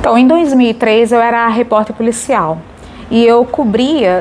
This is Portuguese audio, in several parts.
Então, em 2003, eu era repórter policial e eu cobria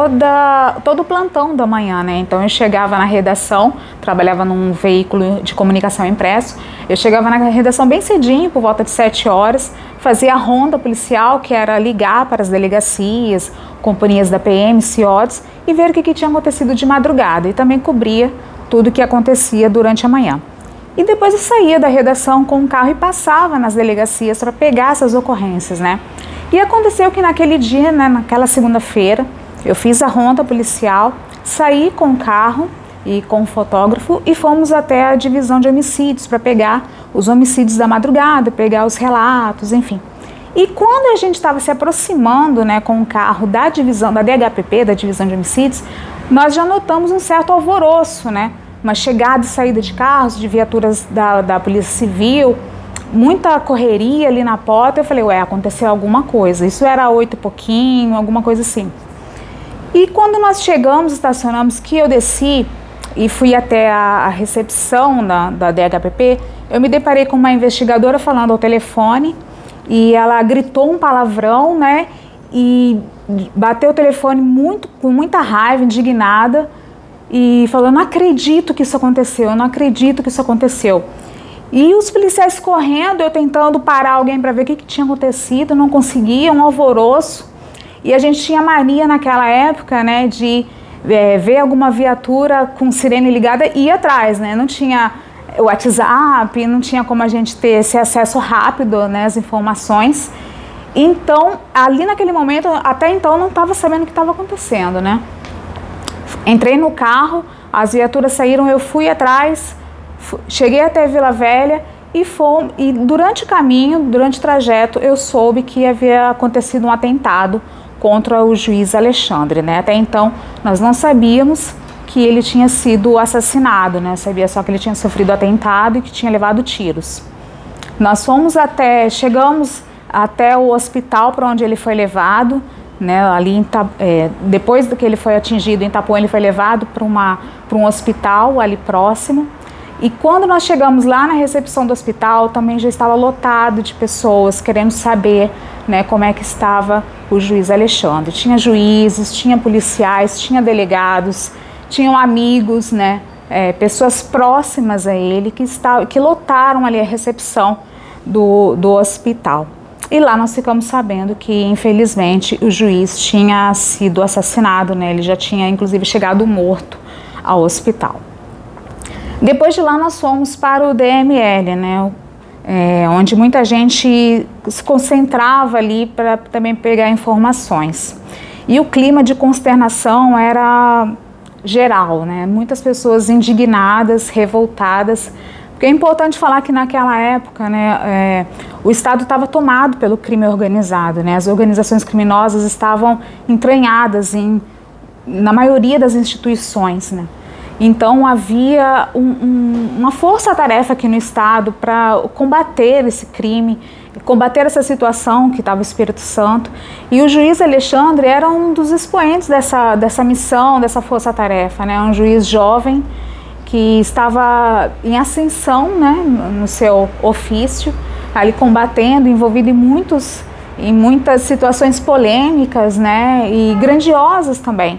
todo o plantão da manhã, né? Então, eu chegava na redação, trabalhava num veículo de comunicação impresso, eu chegava na redação bem cedinho, por volta de 7 horas, fazia a ronda policial, que era ligar para as delegacias, companhias da PM, CIODs, e ver o que tinha acontecido de madrugada, e também cobria tudo o que acontecia durante a manhã. E depois eu saía da redação com o carro e passava nas delegacias para pegar essas ocorrências, né? E aconteceu que naquele dia, né, naquela segunda-feira, eu fiz a ronda policial, saí com o carro e com o fotógrafo e fomos até a divisão de homicídios para pegar os homicídios da madrugada, pegar os relatos, enfim. E quando a gente estava se aproximando, né, com o carro da divisão, da DHPP, da divisão de homicídios, nós já notamos um certo alvoroço, né? Uma chegada e saída de carros, de viaturas da Polícia Civil, muita correria ali na porta. Eu falei, ué, aconteceu alguma coisa. Isso era 8 e pouquinho, alguma coisa assim. E quando nós chegamos, estacionamos, que eu desci e fui até a recepção da DHPP, eu me deparei com uma investigadora falando ao telefone e ela gritou um palavrão, né, e bateu o telefone com muita raiva, indignada, e falou, não acredito que isso aconteceu, eu não acredito que isso aconteceu. E os policiais correndo, eu tentando parar alguém para ver o que tinha acontecido, não conseguia, um alvoroço. E a gente tinha mania naquela época, né, de ver alguma viatura com sirene ligada e ir atrás, né? Não tinha o WhatsApp, não tinha como a gente ter esse acesso rápido, né, às informações. Então, ali naquele momento, até então, não estava sabendo o que estava acontecendo, né? Entrei no carro, as viaturas saíram, eu fui atrás, cheguei até Vila Velha e durante o caminho, durante o trajeto, eu soube que havia acontecido um atentado contra o juiz Alexandre, né? Até então, nós não sabíamos que ele tinha sido assassinado, né? Sabia só que ele tinha sofrido atentado e que tinha levado tiros. Nós chegamos até o hospital para onde ele foi levado, né, ali depois que ele foi atingido em Itapuã, ele foi levado para um hospital ali próximo. E quando nós chegamos lá na recepção do hospital, também já estava lotado de pessoas querendo saber, né, como é que estava o juiz Alexandre. Tinha juízes, tinha policiais, tinha delegados, tinham amigos, né, pessoas próximas a ele que lotaram ali a recepção do hospital. E lá nós ficamos sabendo que, infelizmente, o juiz tinha sido assassinado, né? Ele já tinha, inclusive, chegado morto ao hospital. Depois de lá, nós fomos para o DML, né? Onde muita gente se concentrava ali para também pegar informações. E o clima de consternação era geral, né? Muitas pessoas indignadas, revoltadas. Porque é importante falar que naquela época, né, o Estado estava tomado pelo crime organizado, né? As organizações criminosas estavam entranhadas na maioria das instituições, né? Então havia uma força-tarefa aqui no Estado para combater esse crime, combater essa situação que estava o Espírito Santo. E o juiz Alexandre era um dos expoentes dessa missão, dessa força-tarefa, né? Um juiz jovem que estava em ascensão, né, no seu ofício, ali combatendo, envolvido em muitas situações polêmicas, né, e grandiosas também.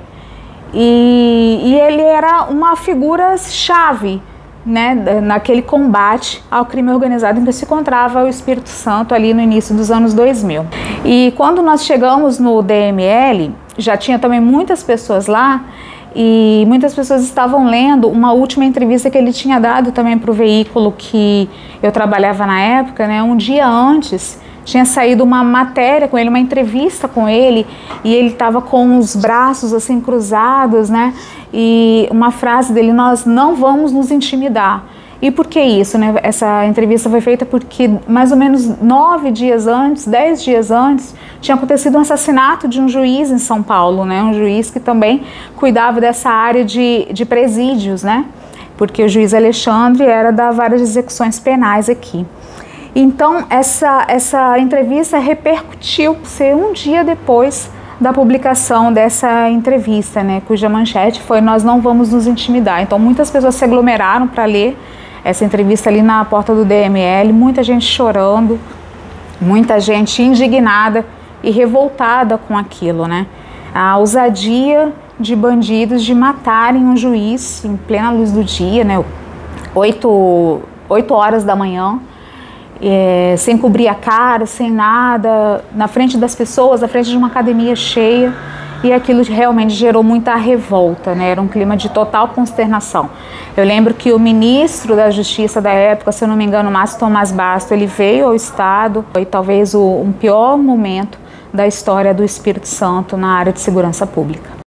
E ele era uma figura-chave, né, naquele combate ao crime organizado em que se encontrava o Espírito Santo ali no início dos anos 2000. E quando nós chegamos no DML, já tinha também muitas pessoas lá, e muitas pessoas estavam lendo uma última entrevista que ele tinha dado também para o veículo que eu trabalhava na época, né? Um dia antes tinha saído uma matéria com ele, uma entrevista com ele, e ele estava com os braços assim cruzados, né? E uma frase dele, nós não vamos nos intimidar. E por que isso, né? Essa entrevista foi feita porque mais ou menos 9 dias antes, 10 dias antes, tinha acontecido um assassinato de um juiz em São Paulo, né? Um juiz que também cuidava dessa área de presídios, né? Porque o juiz Alexandre era da vara de execuções penais aqui. Então, essa entrevista repercutiu ser um dia depois da publicação dessa entrevista, né? Cuja manchete foi "Nós não vamos nos intimidar". Então, muitas pessoas se aglomeraram para ler essa entrevista ali na porta do DML, muita gente chorando. Muita gente indignada e revoltada com aquilo, né? A ousadia de bandidos de matarem um juiz em plena luz do dia, né? 8 horas da manhã, sem cobrir a cara, sem nada, na frente das pessoas, na frente de uma academia cheia. E aquilo realmente gerou muita revolta, né? Era um clima de total consternação. Eu lembro que o ministro da Justiça da época, se eu não me engano, Márcio Tomás Basto, ele veio ao Estado, foi talvez um pior momento da história do Espírito Santo na área de segurança pública.